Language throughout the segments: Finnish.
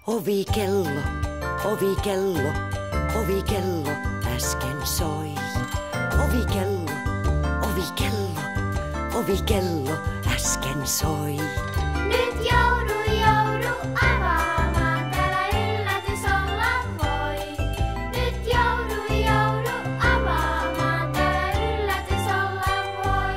Ovikello, ovikello, ovikello äsken soi. Ovikello, ovikello, ovikello äsken soi. Nyt joudu avaamaan, täällä yllätys olla voi. Nyt joudu avaamaan, täällä yllätys olla voi.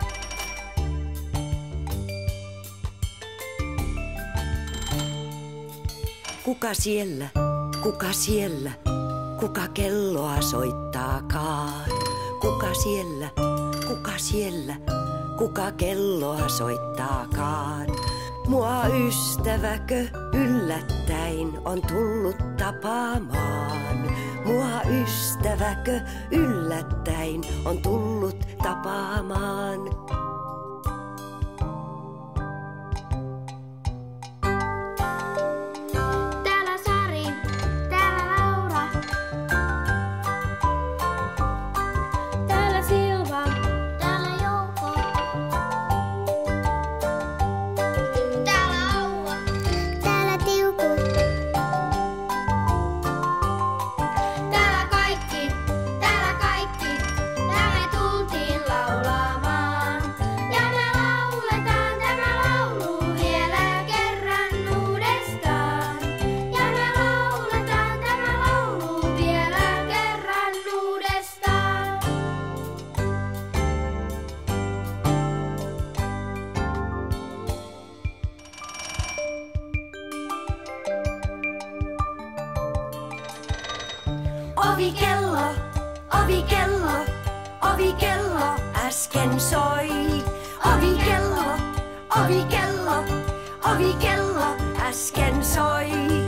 Kuka siellä, kuka siellä, kuka kelloa soittaakaan? Kuka siellä, kuka siellä, kuka kelloa soittaakaan? Mua ystäväkö yllättäin on tullut tapaamaan? Mua ystäväkö yllättäin on tullut tapaamaan? Täällä Sari, täällä Laura. Täällä Silva, täällä Jouko. Täällä Auva, täällä Tiuku. Täällä kaikki, täällä me tultiin laulamaan. Ja me lauletaan tämä laulu vielä kerran uudestaan. Ja me lauletaan tämä laulu vielä kerran uudestaan. Ovikello, ovikello, ovikello äsken soi. Ovikello, ovikello, ovikello äsken soi.